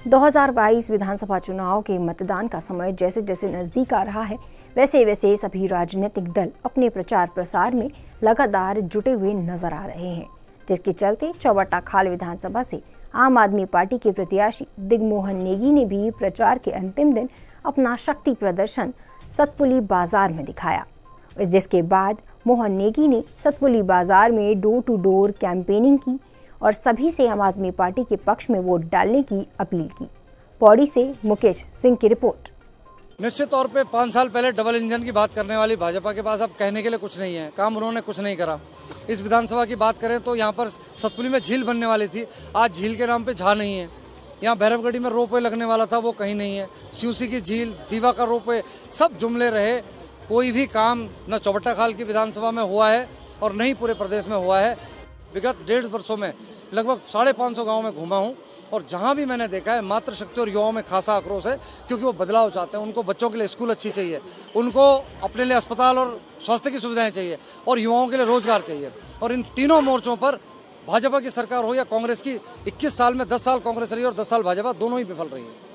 2022 विधानसभा चुनाव के मतदान का समय जैसे जैसे नजदीक आ रहा है, वैसे वैसे सभी राजनीतिक दल अपने प्रचार प्रसार में लगातार जुटे हुए नजर आ रहे हैं, जिसके चलते चौबट्टा खाल विधानसभा से आम आदमी पार्टी के प्रत्याशी दिग्मोहन नेगी ने भी प्रचार के अंतिम दिन अपना शक्ति प्रदर्शन सतपुली बाजार में दिखाया, जिसके बाद मोहन नेगी ने सतपुली बाजार में डोर टू डोर कैंपेनिंग की और सभी से आम आदमी पार्टी के पक्ष में वोट डालने की अपील की। पौड़ी से मुकेश सिंह की रिपोर्ट। निश्चित तौर पे 5 साल पहले डबल इंजन की बात करने वाली भाजपा के पास अब कहने के लिए कुछ नहीं है, काम उन्होंने कुछ नहीं करा। इस विधानसभा की बात करें तो यहाँ पर सतपुली में झील बनने वाली थी, आज झील के नाम पे झा नहीं है। यहाँ भैरवगढ़ी में रोपवे लगने वाला था, वो कहीं नहीं है। सियूसी की झील, दीवा का रोपवे, सब जुमले रहे। कोई भी काम न चौबट्टा खाल की विधानसभा में हुआ है और न ही पूरे प्रदेश में हुआ है। विगत 1.5 वर्षों में लगभग 550 गाँव में घूमा हूँ और जहाँ भी मैंने देखा है मातृशक्ति और युवाओं में खासा आक्रोश है, क्योंकि वो बदलाव चाहते हैं। उनको बच्चों के लिए स्कूल अच्छी चाहिए, उनको अपने लिए अस्पताल और स्वास्थ्य की सुविधाएं चाहिए और युवाओं के लिए रोजगार चाहिए। और इन तीनों मोर्चों पर भाजपा की सरकार हो या कांग्रेस की, 21 साल में 10 साल कांग्रेस रही और 10 साल भाजपा, दोनों ही विफल रही है।